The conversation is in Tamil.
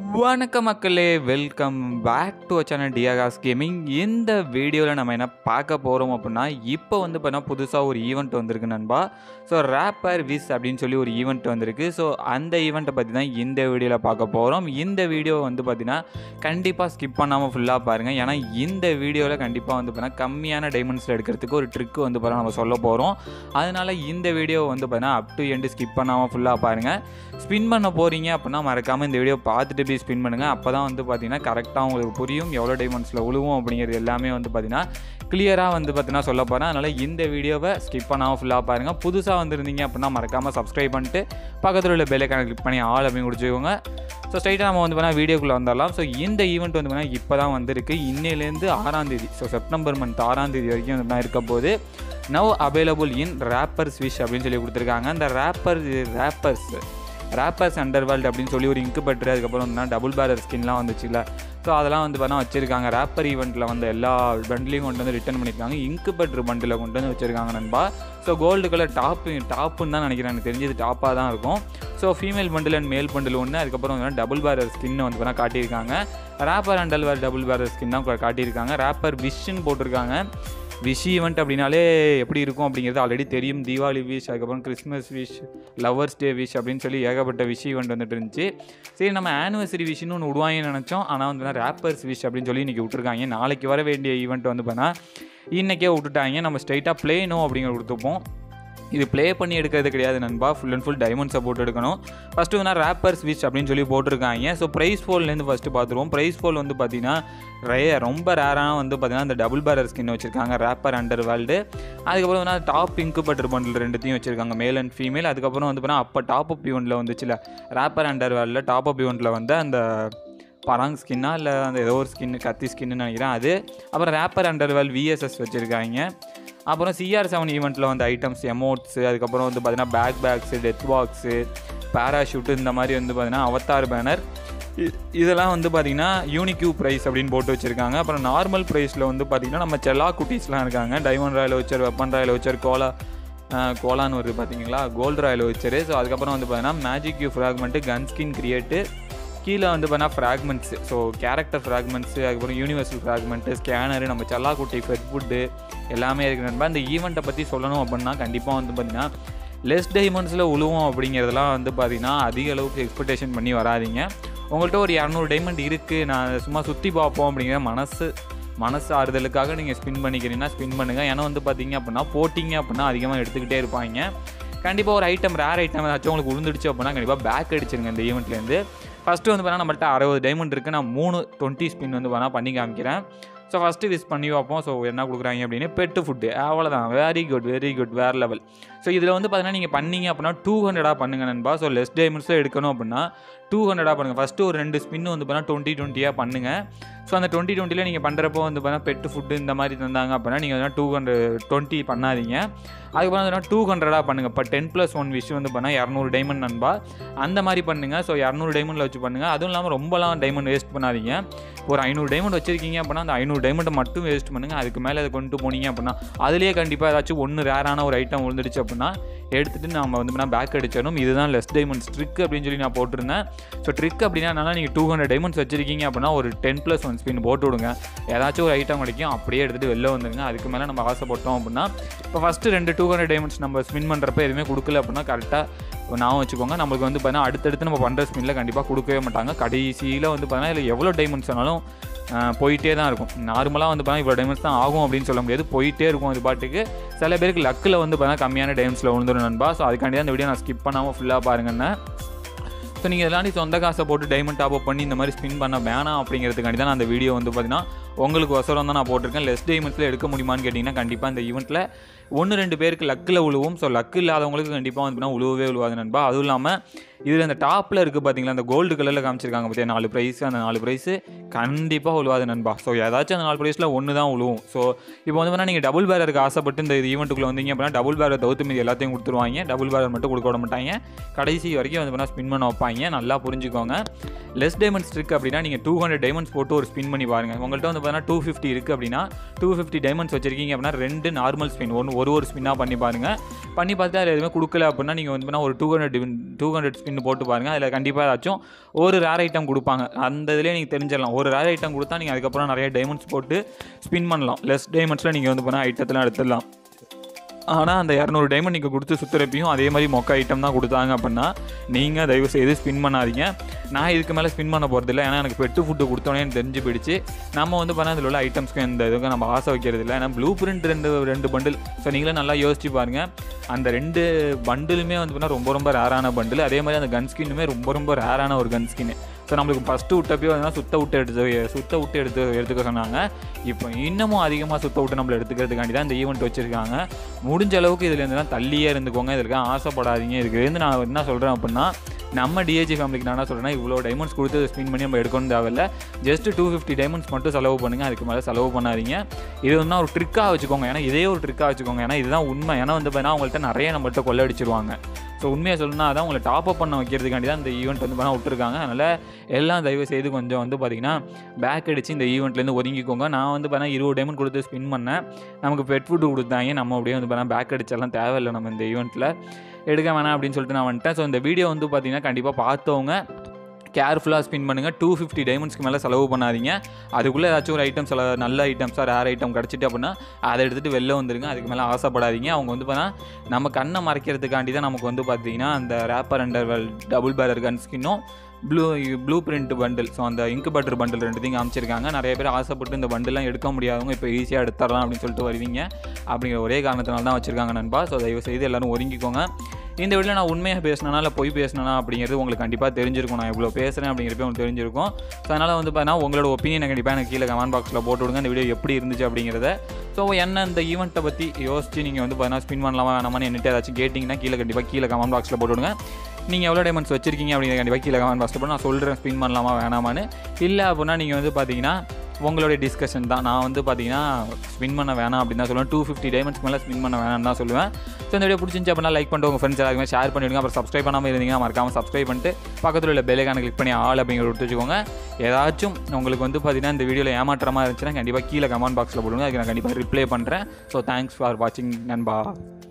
வணக்கம் மக்களே, welcome back to channel Aakash gaming. இந்த வீடியோவில் நம்ம என்ன பார்க்க போகிறோம் அப்படின்னா, இப்போ வந்து பார்த்தீங்கன்னா புதுசாக ஒரு ஈவெண்ட் வந்திருக்கு நண்பா. ஸோ ரேப்பர் விஸ் அப்படின்னு சொல்லி ஒரு ஈவெண்ட் வந்திருக்கு. ஸோ அந்த ஈவெண்ட்டை பற்றி தான் இந்த வீடியோவில் பார்க்க போகிறோம். இந்த வீடியோ வந்து பார்த்தீங்கன்னா கண்டிப்பாக ஸ்கிப் பண்ணாமல் ஃபுல்லாக பாருங்கள். ஏன்னா இந்த வீடியோவில் கண்டிப்பாக வந்து பார்த்தீங்கன்னா கம்மியான டைமண்ட்ஸில் எடுக்கிறதுக்கு ஒரு ட்ரிக் வந்து பார்த்தீங்கன்னா நம்ம சொல்ல போகிறோம். அதனால் இந்த வீடியோ வந்து பார்த்தீங்கன்னா அப் டு எண்டு ஸ்கிப் பண்ணாமல் ஃபுல்லாக பாருங்கள். ஸ்பின் பண்ண போகிறீங்க அப்படின்னா மறக்காமல் இந்த வீடியோ பார்த்துட்டு போய் ஸ்பின் பண்ணுங்கள். அப்போ தான் வந்து பார்த்தீங்கன்னா கரெக்டாக உங்களுக்கு புரியும் எவ்வளோ டைமண்ட்ஸில் விழுவும் அப்படிங்கிறது எல்லாமே வந்து பார்த்தீங்கன்னா கிளியராக வந்து பார்த்தீங்கன்னா சொல்ல போகிறேன். அதனால் இந்த வீடியோவை ஸ்கிப் பண்ணாமல் ஃபுல்லாக பாருங்கள். புதுசாக வந்துருந்தீங்க அப்படின்னா மறக்காமல் சப்ஸ்கிரைப் பண்ணிட்டு பக்கத்தில் உள்ள பெல் ஐகானை கிளிக் பண்ணி ஆல் அப்படின்னு முடிச்சுக்கோங்க. ஸோ ஸ்ட்ரைட்டாக நம்ம வந்து பார்த்தீங்கன்னா வீடியோக்குள்ளே வந்துடலாம். ஸோ இந்த ஈவெண்ட் வந்து பார்த்தீங்கன்னா இப்போ தான் வந்திருக்கு. இன்னிலேருந்து 6ஆம் தேதி, ஸோ செப்டம்பர் மந்த் 6ஆம் தேதி வரைக்கும் வந்து இருக்க போது now available in wrappers wish அப்படின்னு சொல்லி கொடுத்துருக்காங்க. இந்த ரேப்பர்ஸ் அண்டர்வேல்ட் அப்படின்னு சொல்லி ஒரு இன்குபேட்டர், அதுக்கப்புறம் வந்து டபுள் பேரர் ஸ்கின்லாம் வந்துச்சுல. ஸோ அதெல்லாம் வந்து பார்த்தா வச்சுருக்காங்க. ரேப்பர் ஈவெண்ட்டில் வந்து எல்லா பண்டிலையும் கொண்டு வந்து ரிட்டர்ன் பண்ணியிருக்காங்க. இன்குபேட்டர் பண்டில் கொண்டு வந்து வச்சுருக்காங்க நண்பா. ஸோ கோல்டு கலர் டாப்புன்னு தான் நினைக்கிறேன், எனக்கு தெரிஞ்சது டாப்பாக தான் இருக்கும். So female bundle and male bundle ஒன்று, அதுக்கப்புறம் வந்து டபுள் பேரர் ஸ்கின்னு வந்து பார்த்தா காட்டியிருக்காங்க. Rapper underworld double barrel skin தான் காட்டியிருக்காங்க. ரேப்பர் விஷன்னு போட்டிருக்காங்க. விஷ் ஈவெண்ட் அப்படின்னாலே எப்படி இருக்கும் அப்படிங்கிறது ஆல்ரெடி தெரியும். தீபாவளி விஷ், அதுக்கப்புறம் Christmas wish, lovers day wish அப்படின்னு சொல்லி ஏகப்பட்ட விஷ் ஈவெண்ட் வந்துட்டு இருந்துச்சு. சரி, நம்ம ஆனிவர்சரி விஷன்னு ஒன்று விடுவாங்கன்னு நினச்சோம். ஆனால் வந்து ரேப்பர்ஸ் விஷ் அப்படின்னு சொல்லி இன்றைக்கி விட்டுருக்காங்க. நாளைக்கு வர வேண்டிய ஈவெண்ட் வந்து பார்த்தா இன்றைக்கே விட்டுட்டாங்க. நம்ம ஸ்ட்ரைட்டாக ப்ளே நோ அப்படிங்கிற கொடுத்துப்போம். இது ப்ளே பண்ணி எடுக்கிறது கிடையாது நண்பா, ஃபுல் அண்ட் ஃபுல் டைமண்ட்ஸை போட்டு எடுக்கணும். ஃபஸ்ட்டு வந்து ரேப்பர்ஸ் விஷ் அப்படின்னு சொல்லி போட்டிருக்காங்க. ஸோ ப்ரைஸ் ஃபோல்லேருந்து ஃபஸ்ட்டு பார்த்துருவோம். ப்ரைஸ் ஃபோல் வந்து பார்த்தீங்கன்னா ரொம்ப ரேராக வந்து பார்த்தீங்கன்னா அந்த டபுள் பேரர் ஸ்கின் வச்சுருக்காங்க, ரேப்பர் அண்டர் வேர்ல்டு. அதுக்கப்புறம் வந்து டாப் இன்குபேட்டர் பண்டில் ரெண்டுத்தையும் வச்சுருக்காங்க, மேல் அண்ட் ஃபீமேல். அதுக்கப்புறம் வந்து பார்த்தீங்கன்னா அப்போ டாப் அப் ஈவெண்ட்டில் வந்துச்சுல ரேப்பர் அண்டர் வேர்ல்டில் டாப் அப் ஈவெண்ட்டில் வந்து அந்த பராங் ஸ்கின்னா இல்லை அந்த ஏதோ ஒரு ஸ்கின்னு கத்தி ஸ்கின்னு நினைக்கிறேன் அது. அப்புறம் ரேப்பர் அண்டர் வேர்ல்ட் விஎஸ்எஸ் வச்சுருக்காங்க. அப்புறம் CR7 ஈவெண்ட்டில் வந்து ஐட்டம்ஸ், எமோட்ஸு, அதுக்கப்புறம் வந்து பார்த்தீங்கன்னா பேக்ஸு, டெத் பாக்ஸு, பேராஷூட்டு, இந்த மாதிரி வந்து பார்த்தீங்கன்னா அவத்தார் பேனர், இதெல்லாம் வந்து பார்த்திங்கன்னா யூனிக்யூ ப்ரைஸ் அப்படின்னு போட்டு வச்சுருக்காங்க. அப்புறம் நார்மல் ப்ரைஸில் வந்து பார்த்திங்கன்னா நம்ம செல்லா குட்டீஸ்லாம் இருக்காங்க. Diamond royal voucher, weapon royal voucher, கோலான்னு வருது பார்த்தீங்களா, கோல்டு ராயல் வச்சர். ஸோ அதுக்கப்புறம் வந்து பார்த்தீங்கன்னா மேஜிக் யூ ஃப்ராக்மெண்ட்டு, கன் ஸ்கின் கிரியேட்டு, கீழே வந்து பார்த்தீங்கன்னா ஃப்ராக்மெண்ட்ஸு, ஸோ கேரக்டர் ஃப்ராக்மெண்ட்ஸு, அதுக்கப்புறம் யூனிவர்சல் ஃப்ராக்மெண்ட்டு, ஸ்கேனரு, நம்ம செல்லாக்குட்டி ஃபெட் ஃபுட்டு எல்லாமே இருக்குது நண்பா. இந்த ஈவெண்ட்டை பற்றி சொல்லணும் அப்படின்னா கண்டிப்பாக வந்து பார்த்திங்கன்னா லெஸ் டைமண்ட்ஸில் உழுவோம் அப்படிங்கிறதெல்லாம் வந்து பார்த்திங்கன்னா அதிக அளவுக்கு எக்ஸ்பெக்டேஷன் பண்ணி வராதிங்க. உங்கள்கிட்ட ஒரு 200 டைமண்ட் இருக்குது, நான் சும்மா சுற்றி பார்ப்போம் அப்படிங்கிற மனசு ஆறுதலுக்காக நீங்கள் ஸ்பின் பண்ணிக்கிறீங்கன்னா ஸ்பின் பண்ணுங்கள். ஏன்னா வந்து பார்த்திங்க அப்படின்னா போட்டிங்க அப்படின்னா அதிகமாக எடுத்துக்கிட்டே இருப்பாங்க. கண்டிப்பாக ஒரு ரேர் ஐட்டம் ஏதாச்சும் உங்களுக்கு விழுந்துடுச்சு அப்படின்னா கண்டிப்பாக பேக் அடிச்சிருங்க இந்த ஈவெண்ட்லேருந்து. ஃபஸ்ட்டு வந்து பார்த்தா நம்மள்ட்ட 60 டைமண்ட் இருக்குது. நான் 320 ஸ்பின் வந்து பார்த்தா பண்ணி காமிக்கிறேன். ஸோ ஃபஸ்ட்டு விஸ் பண்ணி வைப்போம். ஸோ என்ன கொடுக்குறாங்க அப்படின்னு பெட்டு ஃபுட்டு, அவ்வளோதான். வெரி குட், வேறு லெவல். ஸோ இதில் வந்து பார்த்தீங்கன்னா நீங்கள் பண்ணீங்க அப்படின்னா 200 பண்ணுங்கள் நண்பா. ஸோ லெஸ் டைமண்ட்ஸில் எடுக்கணும் அப்படின்னா 200 பண்ணுங்கள். ஃபஸ்ட்டு ஒரு 2 ஸ்பின்னு வந்து பார்த்தீங்கன்னா 20 பண்ணுங்கள். ஸோ அந்த 20 நீங்கள் பண்ணுறப்போ வந்து பார்த்தீங்கன்னா பெட்டு ஃபுட்டு இந்த மாதிரி தந்தாங்க அப்படின்னா நீங்கள் வந்து 220 பண்ணாதீங்க. அதுக்கப்புறம் வந்து 200 பண்ணுங்கள். இப்போ 10+1 விஷ் வந்து பண்ணால் 200 டைமண்ட் நண்பா, அந்த மாதிரி பண்ணுங்கள். ஸோ 200 டைமண்டில் வச்சு பண்ணுங்கள். அதுவும் இல்லாமல் ரொம்பலாம் டைமண்ட் வேஸ்ட் பண்ணாதீங்க. ஒரு 500 டைமண்ட் வச்சுருக்கீங்க அப்படின்னா அந்த 500 டைமண்ட்டை மட்டும் வேஸ்ட் பண்ணுங்கள். அதுக்கு மேலே அதை கொண்டு போனீங்க அப்படின்னா அதுலேயே கண்டிப்பாக ஏதாச்சும் ஒன்று ரேரான ஒரு ஐட்டம் விழுந்துடுச்சு அப்படின்னா எடுத்துகிட்டு நம்ம வந்து பேக் அடிச்சிடணும். இதுதான் லெஸ் டைமண்ட்ஸ் ட்ரிக் அப்படின்னு சொல்லி நான் போட்டிருந்தேன். ஸோ ட்ரிக் அப்படின்னா என்னன்னா, நீங்கள் 200 டைமண்ட்ஸ் வச்சுருக்கீங்க அப்படின்னா ஒரு 10+1 ஸ்பின் போட்டு விடுங்க. ஏதாச்சும் ஒரு ஐட்டம் கிடைக்கும், அப்படியே எடுத்துகிட்டு வெளில வந்துடுங்க. அதுக்கு மேலே நம்ம ஆசைப்பட்டோம் அப்படின்னா இப்போ ஃபஸ்ட்டு 200 டைமண்ட்ஸ் நம்ம ஸ்பின் பண்ணுறப்ப எதுவுமே கொடுக்கல அப்படின்னா கரெக்டாக ஞாபகம் வச்சுக்கோங்க. நம்மளுக்கு வந்து பார்த்தீங்கன்னா அடுத்தடுத்து நம்ம பண்ணுற ஸ்பின்னில் கண்டிப்பாக கொடுக்கவே மாட்டாங்க. கடைசியில் வந்து பார்த்தீங்கன்னா இல்லை எவ்வளோ டைமண்ட்ஸ் ஆனாலும் போயிட்டே தான் இருக்கும். நார்மலாக வந்து பார்த்தீங்கன்னா இவ்வளோ டைமண்ட்ஸ் தான் ஆகும் அப்படின்னு சொல்ல முடியாது, போயிட்டே இருக்கும் அது பாட்டுக்கு. சில பேருக்கு லக்கில் வந்து பார்த்தீங்கன்னா கம்மியான டைமண்ட்ஸில் விழுந்துடும் நண்பா. ஸோ அதுக்காண்டி தான் இந்த வீடியோ நான் ஸ்கிப் பண்ணாமல் ஃபுல்லாக பாருங்கண்ணே. ஸோ நீங்கள் இதெல்லாம் சொந்த காசை போட்டு டைமண்ட் டாப் அப் பண்ணி இந்த மாதிரி ஸ்பின் பண்ண வேணாம் அப்படிங்கிறதுக்காண்டி தான் நான் அந்த வீடியோ வந்து பார்த்தீங்கன்னா உங்களுக்கு வசரம் தான் நான் போட்டிருக்கேன். லெஸ் டைமண்ட்ஸில் எடுக்க முடியுமான்னு கேட்டிங்கன்னா கண்டிப்பாக இந்த ஈவெண்ட்டில் 1-2 பேருக்கு லக்கில் உழுவும். ஸோ லக்கு இல்லாதவங்களுக்கு கண்டிப்பாக வந்து உழுவவே உழுவாது நண்பா. அதுவும் இல்லாமல் இதில் அந்த டாப்பில் இருக்குது பார்த்தீங்களா, அந்த கோல்டு கலரில் காமிச்சிருக்காங்க பார்த்தியா 4 ப்ரைஸ், அந்த 4 ப்ரைஸு கண்டிப்பாக உழுவாது நண்பா. ஸோ ஏதாச்சும் அந்த 4 ப்ரைஸில் ஒன்று தான் உழுவும். ஸோ இப்போ வந்து பார்த்தீங்கன்னா நீங்கள் டபுள் பேரருக்கு ஆசைப்பட்டு இந்த ஈவெண்ட்டுக்குள்ளே வந்தீங்க அப்படின்னா டபுள் பேரர் தவிர்த்து மீதி எல்லாத்தையும் கொடுத்துருவாங்க. டபுள் பேரர் மட்டும் கொடுக்க விட மாட்டாங்க. கடைசி வரைக்கும் வந்து பார்த்தீங்கன்னா ஸ்பின் பண்ண வைப்பாங்க. நல்லா புரிஞ்சுக்கோங்க. லெஸ் டைமண்ட்ஸ் இருக்குது அப்படின்னா நீங்கள் 200 டைமண்ட்ஸ் போட்டு ஒரு ஸ்பின் பண்ணி பாருங்கள். உங்கள்கிட்ட வந்து பார்த்தீங்கன்னா 250 இருக்குது அப்படின்னா 250 டைமண்ட்ஸ் வச்சுருக்கீங்க அப்படின்னா 2 நார்மல் ஸ்பின் ஒரு ஸ்பின்னாக பண்ணி பாருங்கள். பண்ணி பார்த்து அதில் எதுவுமே கொடுக்கல அப்படின்னா நீங்கள் வந்து ஒரு 200 ஸ்பின் போட்டு பாருங்கள். அதில் கண்டிப்பாக ஏதாச்சும் ஒரு ரேர் ஐட்டம் கொடுப்பாங்க. அந்த இதிலே நீங்கள் தெரிஞ்சிடலாம். ஒரு ரேர் ஐட்டம் கொடுத்தா நீங்கள் அதுக்கப்புறம் நிறைய டைமண்ட்ஸ் போட்டு ஸ்பின் பண்ணலாம். லெஸ் டைமண்ட்ஸில் நீங்கள் வந்து பண்ணால் ஐட்டத்தெலாம் எடுத்துடலாம். ஆனால் அந்த 200 டைமண்ட் நீங்கள் கொடுத்து சுற்றுறப்பையும் அதே மாதிரி மொக்க ஐட்டம் தான் கொடுத்தாங்க அப்படின்னா நீங்கள் தயவு செய்து ஸ்பின் பண்ணாதீங்க. நான் இதுக்கு மேலே ஸ்பின் பண்ண போகிறதில்ல. ஏன்னா எனக்கு பெட்டு ஃபுட்டு கொடுத்தோன்னே எனக்கு தெரிஞ்சு போயிடுச்சு. நம்ம வந்து பண்ணால் அதில் உள்ள ஐட்டம்ஸ்க்கு இந்த இதுக்கு நம்ம ஆசை வைக்கிறது இல்லை. ஏன்னா ப்ளூ பிரிண்ட் ரெண்டு பண்டில். ஸோ நீங்களே நல்லா யோசிச்சு பாருங்கள். அந்த 2 பண்டிலுமே வந்து பண்ணால் ரொம்ப ரேரான பண்டில். அதே மாதிரி அந்த கன் ஸ்கின்னுமே ரொம்ப ரேரான ஒரு கன் ஸ்கின்னு. ஸோ நம்மளுக்கு ஃபஸ்ட்டு விட்டப்போ வந்து சுத்த விட்டு எடுத்துக்க சொன்னாங்க. இப்போ இன்னமும் அதிகமாக சுத்த விட்டு நம்மளை எடுத்துக்கிறதுக்காண்டி தான் இந்த ஈவெண்ட் வச்சுருக்காங்க. முடிஞ்ச அளவுக்கு இதுலேருந்துலாம் தள்ளியே இருந்துக்கோங்க. இதுக்கு ஆசைப்படாதீங்க. இதுலேருந்து நான் என்ன சொல்கிறேன் அப்படின்னா, நம்ம டிஏஜி ஃபேமிலிக்கு நான் என்ன சொல்கிறேன்னா, இவ்வளோ டைமண்ட்ஸ் கொடுத்து ஸ்பின் பண்ணி நம்ம எடுக்கணும் தேவையில்லை. ஜஸ்ட் 250 டைமண்ட்ஸ் மட்டும் செலவு பண்ணுங்கள். அதுக்கு மேலே செலவு பண்ணாதீங்க. இது வந்து ஒரு ட்ரிக்காக வச்சுக்கோங்க. ஏன்னா இதே ஒரு ட்ரிக்காக வச்சுக்கோங்க. ஏன்னா இதுதான் உண்மை. ஏன்னா வந்து பார்த்தீங்கன்னா அவங்கள்ட்ட நிறைய நம்மள்ட்ட கொள்ளடிச்சிருவாங்க. ஸோ உண்மையை சொல்லணும்னா அதான் உங்களை டாப்அப் பண்ண வைக்கிறதுக்காண்டி தான் இந்த ஈவெண்ட் வந்து பண்ணால் விட்டுருக்காங்க. அதனால் எல்லாம் தயவு செய்து கொஞ்சம் வந்து பார்த்திங்கன்னா பேக் அடித்து இந்த ஈவெண்ட்லேருந்து ஒதுங்கிக்கோங்க. நான் வந்து பார்த்தா 20 டைமண்ட் கொடுத்து ஸ்பின் பண்ணேன். நமக்கு பெட் ஃபுட்டு கொடுத்தாங்க. நம்ம அப்படியே வந்து பார்த்தா பேக் அடிச்செல்லாம் தேவையில்லை. நம்ம இந்த ஈவெண்ட்டில் எடுக்க வேணாம் அப்படின்னு சொல்லிட்டு நான் வந்துட்டேன். ஸோ இந்த வீடியோ வந்து பார்த்திங்கன்னா கண்டிப்பாக பார்த்தவங்க கேர்ஃபுல்லாக ஸ்பின் பண்ணுங்கள். 250 டைமண்ட்ஸ்க்கு மேலே செலவு பண்ணாதீங்க. அதுக்குள்ளே ஏதாச்சும் ஒரு ஐட்டம் நல்ல ஐட்டம்ஸாக ரேர் ஐட்டம் கிடச்சிட்டு அப்படின்னா அதை எடுத்துகிட்டு வெளில வந்துடுங்க. அதுக்கு மேலே ஆசைப்படாதீங்க. அவங்க வந்து பார்த்தா நம்ம கண்ணை மறைக்கிறதுக்காண்டி தான் நமக்கு வந்து பார்த்திங்கன்னா அந்த rapper under double barrel gun ஸ்கின்னும் ப்ளூ பிரிண்ட் பண்டில். ஸோ அந்த இன்குபேட்டர் பண்டில் 2 காமிச்சிருக்காங்க. நிறைய பேர் ஆசைப்பட்டு இந்த பண்டிலாம் எடுக்க முடியாதவங்க இப்போ ஈஸியாக எடுத்துடலாம் அப்படின்னு சொல்லிட்டு வருவீங்க. அப்படிங்கிற ஒரே காரணத்தினால தான் வச்சுருக்காங்க நண்பா. ஸோ தயவு செய்து எல்லோரும் ஒதுங்கிக்கோங்க. இந்த வீடியோவில் நான் உண்மையாக பேசினா இல்லை பொய் பேசினா அப்படிங்கிறது உங்களுக்கு கண்டிப்பாக தெரிஞ்சிருக்கும். நான் இவ்வளோ பேசுகிறேன் அப்படிங்கிறப்ப உங்களுக்கு தெரிஞ்சிருக்கும். ஸோ அதனால் வந்து பார்த்தீங்கன்னா உங்களோட ஒப்பீனியனை கண்டிப்பாக எனக்கு கீழே கமெண்ட் பாக்ஸில் போட்டு விடுங்க. இந்த வீடியோ எப்படி இருந்துச்சு அப்படிங்கிறத. ஸோ என்ன இந்த ஈவெண்ட்டை பற்றி யோசிச்சு நீங்கள் வந்து பார்த்தீங்கன்னா ஸ்பின் பண்ணலாமா வேணாமான்னு என்னட்டு ஏதாச்சும் கேட்டிங்கன்னா கீழே கமெண்ட் பாக்ஸில் போட்டு விடுங்க. நீங்கள் எவ்வளோ டைமண்ட்ஸ் வச்சிருக்கீங்க அப்படிங்கிற கண்டிப்பாக கீழே கமெண்ட் பாக்ஸில் போட்டு நான் சொல்கிறேன் ஸ்பின் பண்ணலாமா வேணாமான்னு. இல்லை அப்படின்னா நீங்கள் வந்து பார்த்தீங்கன்னா உங்களுடைய டிஸ்கஷன் தான். நான் வந்து பார்த்தீங்கன்னா ஸ்பின் பண்ண வேணாம் அப்படின்னு தான் சொல்லுவேன். 250 டைமண்ட்ஸ் மேலே ஸ்பின் பண்ண வேணாம்னு தான் சொல்லுவேன். ஸோ இந்த வீடியோ பிடிச்சிருந்துச்சு அப்படின்னா லைக் பண்ணிட்டு உங்கள் ஃப்ரெண்ட்ஸ் எல்லாருமே ஷேர் பண்ணிவிடுங்க. அப்புறம் சப்ஸ்கிரைப் பண்ணாமல் இருந்தீங்கன்னா மறக்காமல் சப்ஸ்கிரைப் பண்ணிட்டு பக்கத்தில் உள்ள பெல் ஐகானை கிளிக் பண்ணி ஆல் அப்படிங்கிற கொடுத்து வச்சுக்கோங்க. ஏதாச்சும் உங்களுக்கு வந்து பார்த்தீங்கன்னா இந்த வீடியோவில் ஏமாற்றமாக இருந்துச்சுன்னா கண்டிப்பாக கீழே கமெண்ட் பாக்ஸில் போடுங்க. அதுக்கு நான் கண்டிப்பாக ரிப்ளை பண்ணுறேன். ஸோ தேங்க்ஸ் ஃபார் வாட்சிங் நண்பா.